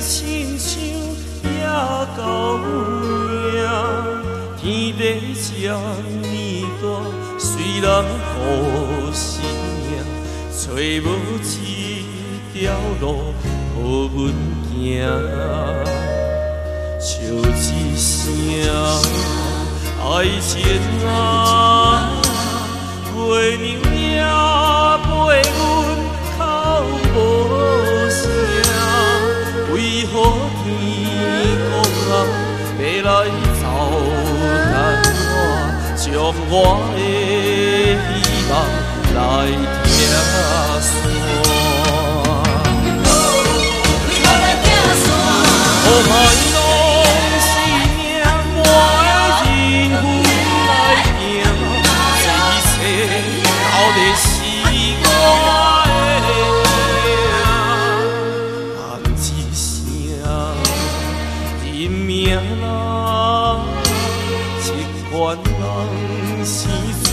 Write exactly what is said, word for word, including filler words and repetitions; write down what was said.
亲像野狗命，天地这呢大，虽然好生命，找无一条路予阮行。笑一声爱情啊，月娘也陪阮哭无声，为何天公啊要来走干我，将我的希望来拆散？哦，歹拢是命，我的人夫来行，这一切到底是我的命，喊一声认命啦，这款人生。